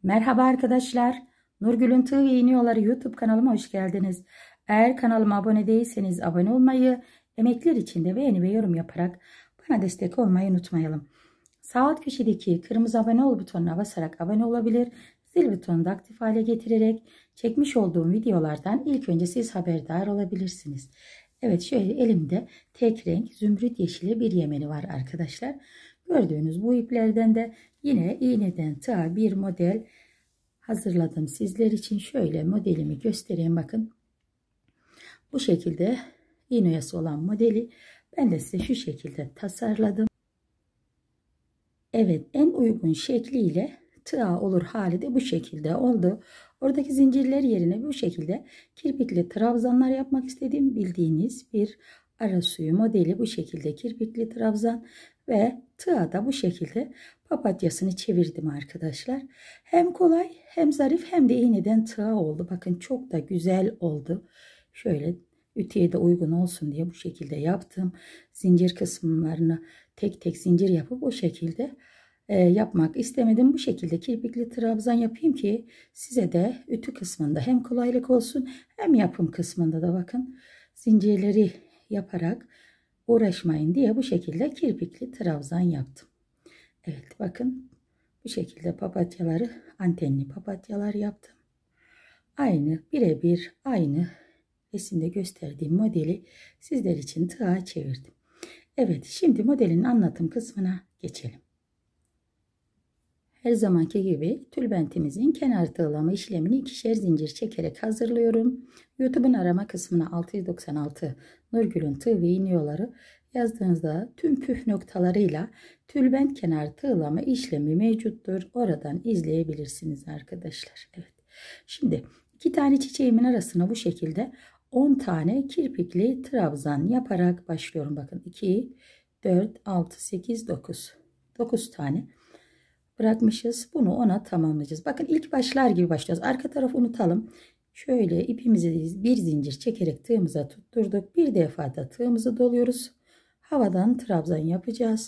Merhaba arkadaşlar. Nurgül'ün Tığ ve İğne Yolları YouTube kanalıma hoş geldiniz. Eğer kanalıma abone değilseniz abone olmayı, emekler için de beğeni ve yorum yaparak bana destek olmayı unutmayalım. Sağ alt köşedeki kırmızı abone ol butonuna basarak abone olabilir, zil butonunu da aktif hale getirerek çekmiş olduğum videolardan ilk önce siz haberdar olabilirsiniz. Evet, şöyle elimde tek renk zümrüt yeşili bir yemeni var arkadaşlar. Gördüğünüz bu iplerden de yine iğneden tığa bir model hazırladım sizler için. Şöyle modelimi göstereyim, bakın. Bu şekilde iğne oyası olan modeli ben de size şu şekilde tasarladım. Evet, en uygun şekliyle tığa olur hali de bu şekilde oldu. Oradaki zincirler yerine bu şekilde kirpikli trabzanlar yapmak istedim. Bildiğiniz bir ara suyu modeli, bu şekilde kirpikli trabzan ve tığa da bu şekilde papatyasını çevirdim arkadaşlar. Hem kolay hem zarif hem de iğneden tığa oldu. Bakın çok da güzel oldu. Şöyle ütüye de uygun olsun diye bu şekilde yaptım. Zincir kısımlarını tek tek zincir yapıp o şekilde yapmak istemedim. Bu şekilde kirpikli trabzan yapayım ki size de ütü kısmında hem kolaylık olsun hem yapım kısmında da bakın zincirleri yaparak uğraşmayın diye bu şekilde kirpikli trabzan yaptım. Evet, bakın bu şekilde papatyaları, antenli papatyalar yaptım. Aynı, birebir aynı resimde gösterdiğim modeli sizler için tığa çevirdim. Evet, şimdi modelin anlatım kısmına geçelim. Her zamanki gibi tülbentimizin kenar tığlama işlemini ikişer zincir çekerek hazırlıyorum. YouTube'un arama kısmına 696 Nurgül'ün Tığ ve İğne Yolları yazdığınızda tüm püf noktalarıyla tülbent kenar tığlama işlemi mevcuttur. Oradan izleyebilirsiniz arkadaşlar. Evet. Şimdi iki tane çiçeğimin arasına bu şekilde 10 tane kirpikli trabzan yaparak başlıyorum. Bakın 2, 4, 6, 8, 9. 9 tane bırakmışız. Bunu ona tamamlayacağız. Bakın ilk başlar gibi başlıyoruz. Arka tarafı unutalım. Şöyle ipimizi bir zincir çekerek tığımıza tutturduk. Bir defa da tığımızı doluyoruz. Havadan trabzan yapacağız.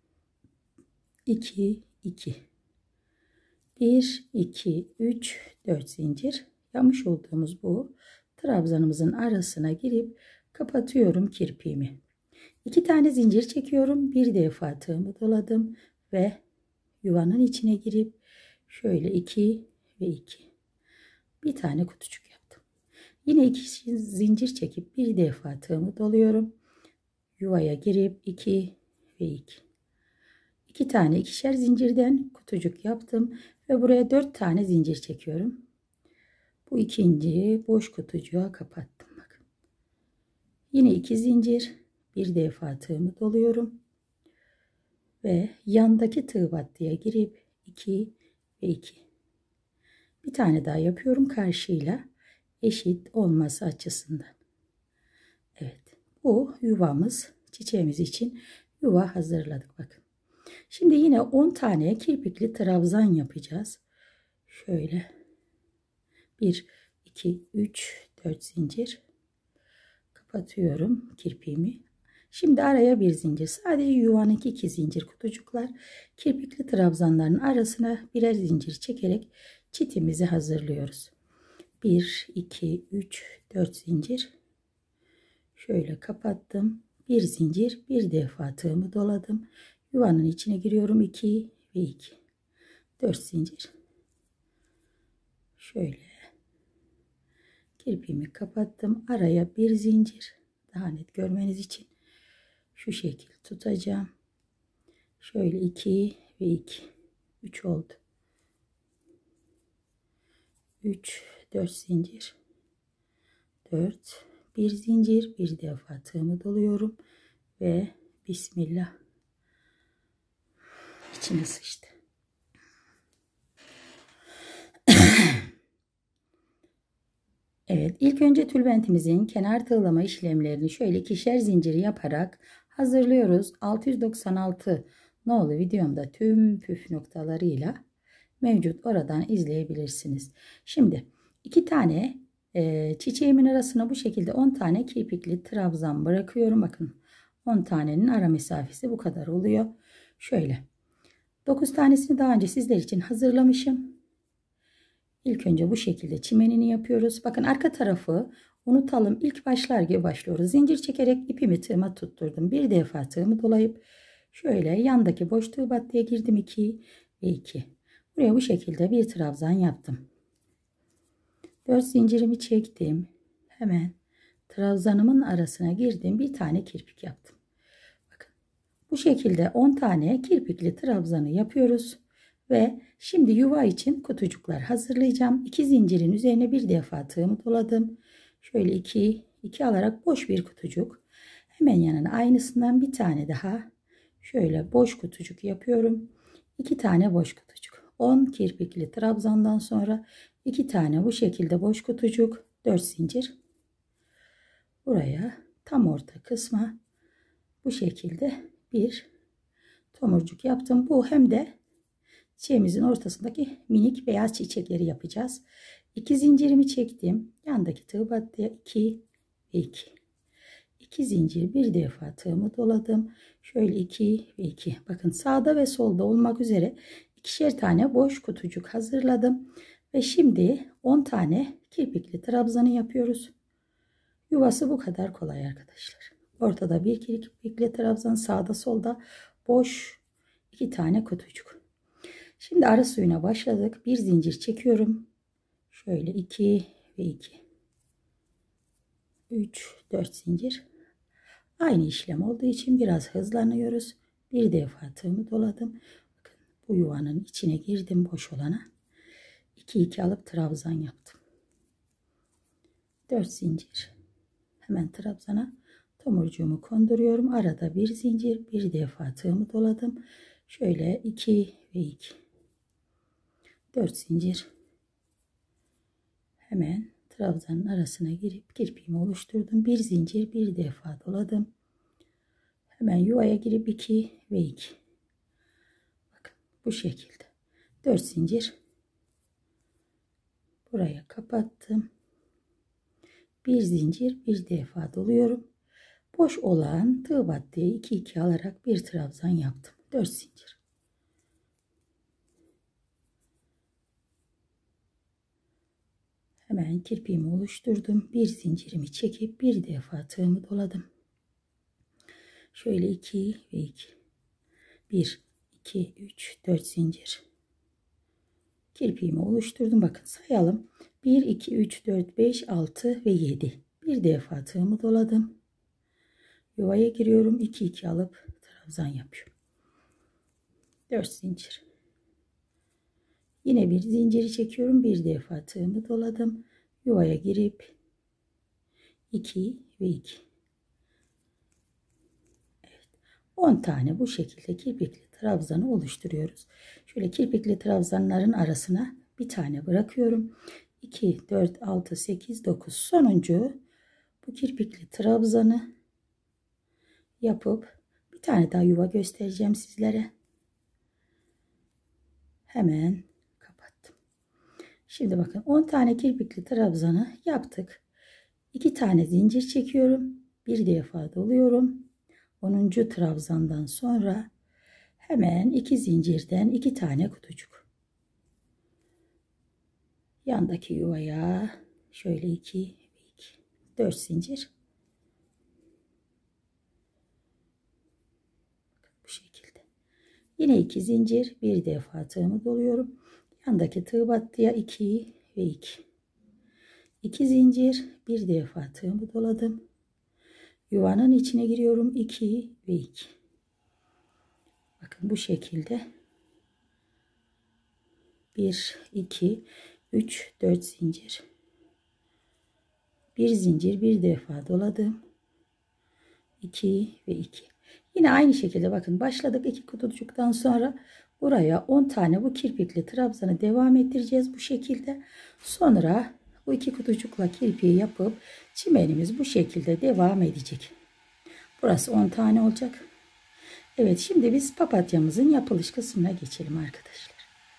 2, 2. 1, 2, 3, 4 zincir. Yapmış olduğumuz bu trabzanımızın arasına girip kapatıyorum kirpiğimi. 2 tane zincir çekiyorum. Bir defa tığımı doladım ve yuvanın içine girip şöyle 2 ve 2. Bir tane kutucuk yaptım. Yine 2 zincir çekip bir defa tığımı doluyorum. Yuvaya girip 2 ve 2. 2 tane ikişer zincirden kutucuk yaptım ve buraya 4 tane zincir çekiyorum. Bu ikinci boş kutucuğa kapattım. Bakın. Yine 2 zincir, bir defa tığımı doluyorum ve yandaki tığ battıya girip 2 ve 2. Bir tane daha yapıyorum karşıyla eşit olması açısından. Evet, bu yuvamız, çiçeğimiz için yuva hazırladık. Bakın. Şimdi yine 10 tane kirpikli trabzan yapacağız. Şöyle 1, 2, 3, 4 zincir kapatıyorum kirpiğimi. Şimdi araya bir zincir, sadece yuvanınki 2 zincir kutucuklar, kirpikli trabzanların arasına birer zincir çekerek çitimizi hazırlıyoruz. 1, 2, 3, 4 zincir. Şöyle kapattım. Bir zincir, bir defa tığımı doladım. Yuvanın içine giriyorum. 2 ve 2. 4 zincir. Şöyle kirpiğimi kapattım. Araya bir zincir. Daha net görmeniz için şu şekil tutacağım. Şöyle 2 ve 2. 3 oldu. 3, 4 zincir. 4, bir zincir, bir defa tığımı doluyorum ve Bismillah, içine sıçtı. Evet, ilk önce tülbentimizin kenar tığlama işlemlerini şöyle ikişer zincir yaparak hazırlıyoruz. 696 nolu videomda tüm püf noktalarıyla mevcut, oradan izleyebilirsiniz. Şimdi 2 tane çiçeğimin arasına bu şekilde 10 tane kirpikli trabzan bırakıyorum. Bakın 10 tanenin ara mesafesi bu kadar oluyor. Şöyle 9 tanesini daha önce sizler için hazırlamışım. İlk önce bu şekilde çimenini yapıyoruz. Bakın arka tarafı unutalım. İlk başlar gibi başlıyoruz. Zincir çekerek ipimi tığıma tutturdum. Bir defa tığımı dolayıp şöyle yandaki boş tığ battıya girdim. 2 ve 2. Buraya bu şekilde bir trabzan yaptım. 4 zincirimi çektim. Hemen trabzanımın arasına girdim. Bir tane kirpik yaptım. Bakın bu şekilde 10 tane kirpikli trabzanı yapıyoruz. Ve şimdi yuva için kutucuklar hazırlayacağım. 2 zincirin üzerine bir defa tığımı doladım. Şöyle 2 alarak boş bir kutucuk. Hemen yanına aynısından bir tane daha şöyle boş kutucuk yapıyorum. 2 tane boş kutucuk. 10 kirpikli trabzandan sonra 2 tane bu şekilde boş kutucuk, 4 zincir. Buraya tam orta kısma bu şekilde bir tomurcuk yaptım. Bu hem de çiçeğimizin ortasındaki minik beyaz çiçekleri yapacağız. 2 zincirimi çektim. Yandaki tığ battıya 2 ve 2. 2 zincir bir defa tığımı doladım. Şöyle 2 ve 2. Bakın sağda ve solda olmak üzere ikişer tane boş kutucuk hazırladım. Ve şimdi 10 tane kirpikli trabzanı yapıyoruz. Yuvası bu kadar kolay arkadaşlar. Ortada bir kirpikli trabzan, sağda solda boş 2 tane kutucuk. Şimdi ara suyuna başladık. Bir zincir çekiyorum. Şöyle 2 ve 2. 3, 4 zincir. Aynı işlem olduğu için biraz hızlanıyoruz. Bir defa tığımı doladım. Bakın bu yuvanın içine girdim boş olana. 2 alıp trabzan yaptım. 4 zincir. Hemen trabzana tomurcuğumu konduruyorum. Arada bir zincir, bir defa tığımı doladım. Şöyle 2 ve 2. 4 zincir. Hemen trabzanın arasına girip kirpiğimi oluşturdum. Bir zincir, bir defa doladım. Hemen yuvaya girip 2 ve 2. Bakın bu şekilde. 4 zincir. Buraya kapattım. Bir zincir, bir defa doluyorum. Boş olan tığ battıya 2 alarak bir trabzan yaptım. 4 zincir. Hemen kirpiğimi oluşturdum. Bir zincirimi çekip bir defa tığımı doladım. Şöyle 2 ve 2. 1, 2, 3, 4 zincir. Kirpiğimi oluşturdum. Bakın sayalım. 1, 2, 3, 4, 5, 6 ve 7. Bir defa tığımı doladım. Yuvaya giriyorum. 2 alıp trabzan yapıyorum. 4 zincir. Yine bir zinciri çekiyorum. Bir defa tığımı doladım. Yuvaya girip 2 ve 2. Evet. 10 tane bu şekilde kirpikli trabzanı oluşturuyoruz. Şöyle kirpikli trabzanların arasına bir tane bırakıyorum. 2, 4, 6, 8, 9. Sonuncu bu kirpikli trabzanı yapıp bir tane daha yuva göstereceğim sizlere. Hemen kapattım. Şimdi bakın 10 tane kirpikli trabzanı yaptık. 2 tane zincir çekiyorum. Bir defa doluyorum. 10. trabzandan sonra hemen 2 zincirden 2 tane kutucuk. Yandaki yuvaya şöyle 2 ve 2. 4 zincir. Bu şekilde. Yine 2 zincir, bir defa tığımı doluyorum. Yandaki tığ battıya 2 ve 2. 2 zincir, bir defa tığımı doladım. Yuvanın içine giriyorum. 2 ve 2. Bakın bu şekilde 1, 2, 3, 4 zincir. Bir zincir, bir defa doladım. 2 ve 2. Yine aynı şekilde bakın başladık 2 kutucuktan sonra buraya 10 tane bu kirpikli trabzanı devam ettireceğiz bu şekilde. Sonra bu 2 kutucukla kirpiği yapıp çimenimiz bu şekilde devam edecek. Burası 10 tane olacak. Evet, şimdi biz papatyamızın yapılış kısmına geçelim arkadaşlar.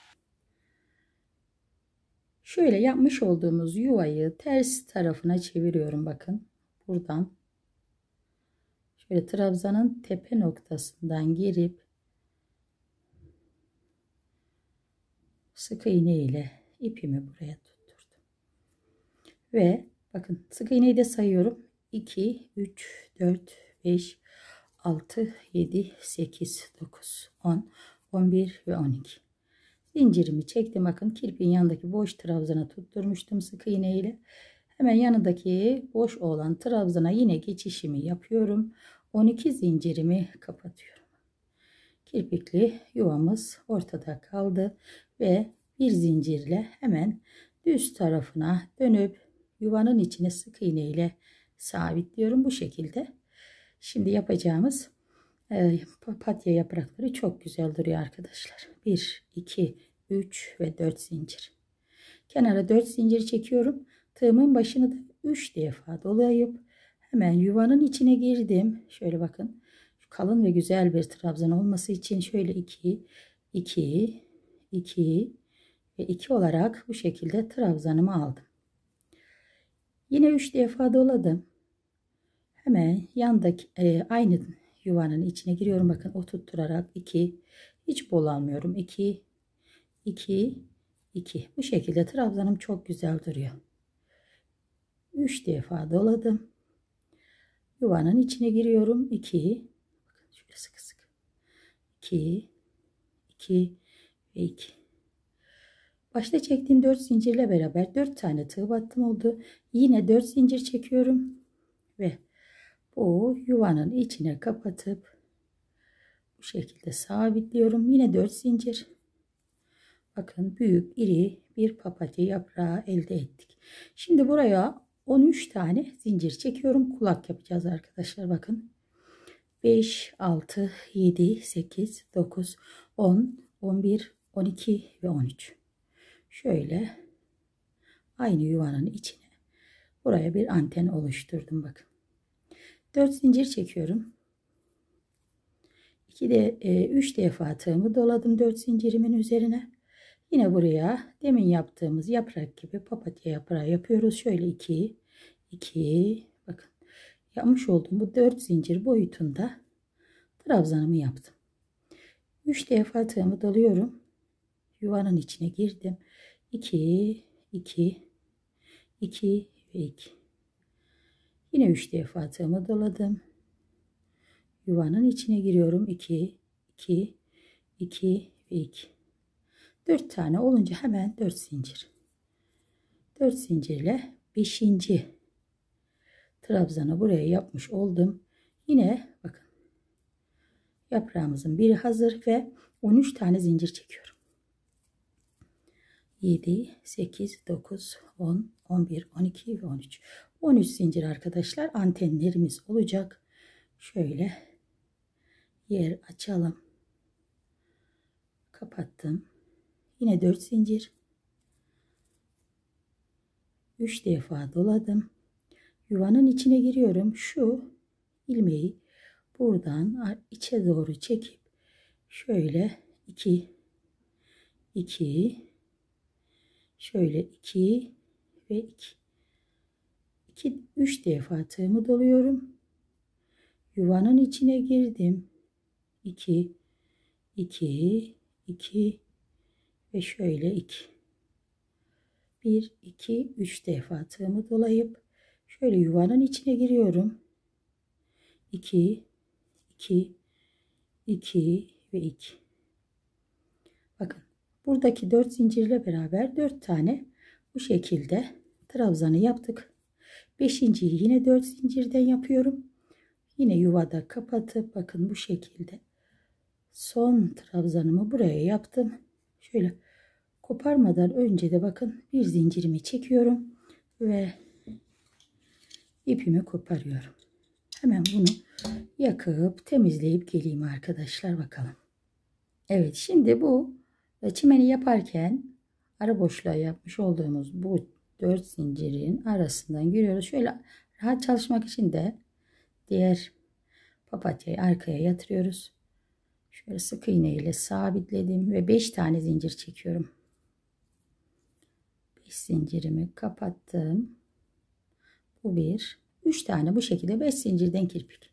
Şöyle yapmış olduğumuz yuvayı ters tarafına çeviriyorum bakın. Buradan şöyle trabzanın tepe noktasından girip sık iğne ile ipimi buraya tutturdum. Ve bakın sık iğneyi de sayıyorum. 2, 3, 4, 5, 6, 7, 8, 9, 10, 11 ve 12. Zincirimi çektim. Bakın kirpiğin yanındaki boş trabzana tutturmuştum sık iğne ile. Hemen yanındaki boş olan trabzana yine geçişimi yapıyorum. 12 zincirimi kapatıyorum. Kirpikli yuvamız ortada kaldı ve bir zincirle hemen düz tarafına dönüp yuvanın içine sık iğne ile sabitliyorum bu şekilde. Şimdi yapacağımız papatya yaprakları çok güzel duruyor arkadaşlar. 1, 2, 3 ve 4 zincir. Kenara 4 zincir çekiyorum. Tığımın başını da 3 defa dolayıp hemen yuvanın içine girdim. Şöyle bakın. Kalın ve güzel bir trabzan olması için şöyle 2, 2, 2 ve 2 olarak bu şekilde trabzanımı aldım. Yine 3 defa doladım. Hemen yandaki aynı yuvanın içine giriyorum. Bakın oturtturarak 2, hiç bol almıyorum. 2, 2, 2. Bu şekilde trabzanım çok güzel duruyor. 3 defa doladım. Yuvanın içine giriyorum. 2, bakın şöyle sıkı sıkı. 2, 2 ve 2. Başta çektiğim 4 zincirle beraber 4 tane tığ battım oldu. Yine 4 zincir çekiyorum ve bu yuvanın içine kapatıp bu şekilde sabitliyorum. Yine 4 zincir. Bakın büyük iri bir papatya yaprağı elde ettik. Şimdi buraya 13 tane zincir çekiyorum. Kulak yapacağız arkadaşlar. Bakın 5, 6, 7, 8, 9, 10, 11, 12 ve 13. Şöyle aynı yuvanın içine buraya bir anten oluşturdum. Bakın 4 zincir çekiyorum. 3 defa tığımı doladım 4 zincirimin üzerine. Yine buraya demin yaptığımız yaprak gibi papatya yaprağı yapıyoruz. Şöyle 2, 2, bakın yapmış olduğum bu 4 zincir boyutunda trabzanımı yaptım. 3 defa tığımı doluyorum. Yuvanın içine girdim. 2, 2, 2 ve 2. Yine 3 defa tığımı doladım. Yuvanın içine giriyorum. 2, 2, 2 ve 2. 4 tane olunca hemen 4 zincir. 4 zincirle 5. trabzanı buraya yapmış oldum. Yine bakın yaprağımızın biri hazır ve 13 tane zincir çekiyorum. 7, 8, 9, 10, 11, 12 ve 13. 13 zincir arkadaşlar, antenlerimiz olacak. Şöyle yer açalım. Kapattım. Yine 4 zincir. 3 defa doladım. Yuvanın içine giriyorum. Şu ilmeği buradan içe doğru çekip şöyle 2, 2, şöyle 2 ve 2. 2, 3 defa tığımı doluyorum. Yuvanın içine girdim. 2, 2, 2 ve şöyle 2. 1, 2, 3 defa tığımı dolayıp şöyle yuvanın içine giriyorum. 2, 2, 2 ve 2. Bakın buradaki 4 zincirle beraber 4 tane bu şekilde trabzanı yaptık. 5.'yi yine 4 zincirden yapıyorum. Yine yuvada kapatıp bakın bu şekilde son trabzanımı buraya yaptım. Şöyle koparmadan önce de bakın bir zincirimi çekiyorum ve ipimi koparıyorum. Hemen bunu yakıp temizleyip geleyim arkadaşlar, bakalım. Evet, şimdi bu çimeni yaparken ara boşluğa yapmış olduğumuz bu 4 zincirin arasından giriyoruz. Şöyle rahat çalışmak için de diğer papatyayı arkaya yatırıyoruz. Şöyle sık iğne ile sabitledim ve 5 tane zincir çekiyorum. 5 zincirimi kapattım. Bu bir. 3 tane bu şekilde 5 zincirden kirpik.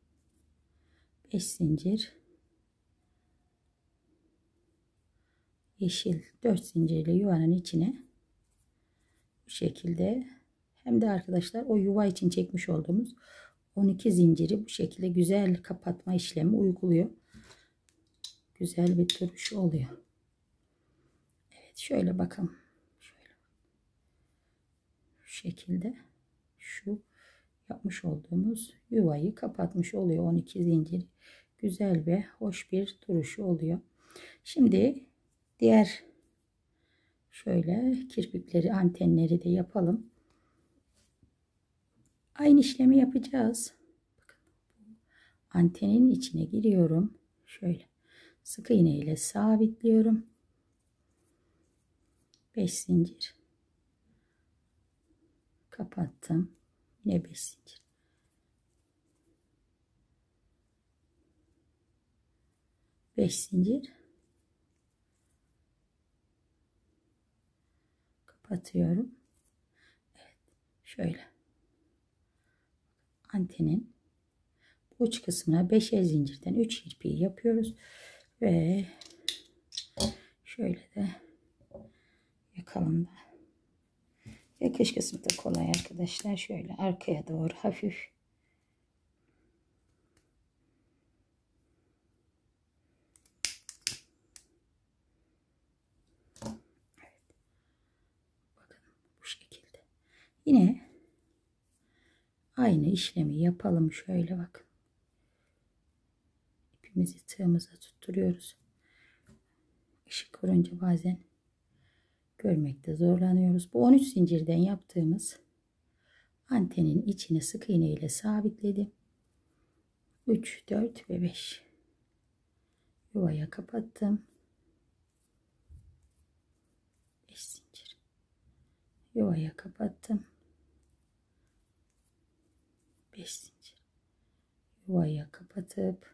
5 zincir. yeşil 4 zincirli yuvanın içine bu şekilde, hem de arkadaşlar o yuva için çekmiş olduğumuz 12 zinciri bu şekilde güzel kapatma işlemi uyguluyor. Güzel bir duruş oluyor. Evet, şöyle bakın. Şöyle. Şu şekilde şu yapmış olduğumuz yuvayı kapatmış oluyor 12 zincir. Güzel ve hoş bir duruşu oluyor. Şimdi diğer şöyle kirpikleri, antenleri de yapalım. Aynı işlemi yapacağız. Bakın, antenin içine giriyorum. Şöyle sık iğne ile sabitliyorum. 5 zincir kapattım. Yine 5 zincir. 5 zincir kapatıyorum. Evet, şöyle antenin uç kısmına 5'er zincirden 3 kirpiği yapıyoruz ve şöyle de yakalım da. Yakış kısmı da kolay arkadaşlar. Şöyle arkaya doğru hafif bu şekilde. Yine aynı işlemi yapalım. Şöyle bakın. İpimizi tığımıza tutturuyoruz. Işık vurunca bazen görmekte zorlanıyoruz. Bu 13 zincirden yaptığımız antenin içine sık iğne ile sabitledim. 3, 4 ve 5 yuvaya kapattım. 5 zincir yuvaya kapattım. 5 zincir yuvaya kapatıp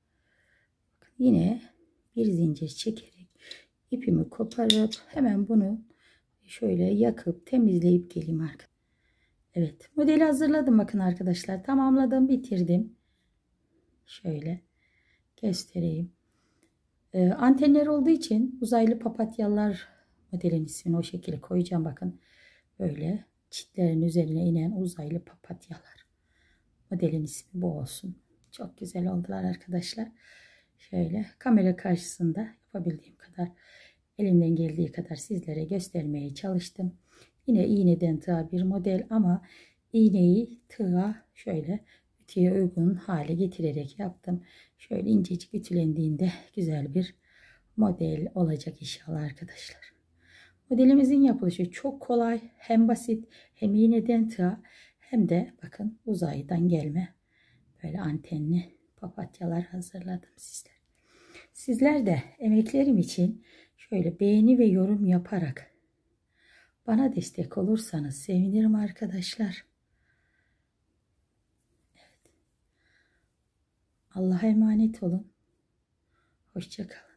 yine bir zincir çekerek ipimi koparıp hemen bunu şöyle yakıp temizleyip geleyim arkadaşlar. Evet, modeli hazırladım bakın arkadaşlar, tamamladım, bitirdim. Şöyle göstereyim. Antenler olduğu için uzaylı papatyalar modelin ismini o şekilde koyacağım. Bakın böyle çitlerin üzerine inen uzaylı papatyalar. Modelin ismi bu olsun. Çok güzel oldular arkadaşlar. Şöyle kamera karşısında yapabildiğim kadar, elimden geldiği kadar sizlere göstermeye çalıştım. Yine iğneden tığa bir model ama iğneyi tığa şöyle ütüye uygun hale getirerek yaptım. Şöyle incecik ütülendiğinde güzel bir model olacak inşallah arkadaşlar. Modelimizin yapılışı çok kolay, hem basit, hem iğneden tığa, hem de bakın uzaydan gelme böyle antenli papatyalar hazırladım sizler. Sizler de emeklerim için şöyle beğeni ve yorum yaparak bana destek olursanız sevinirim arkadaşlar. Evet. Allah'a emanet olun. Hoşça kalın.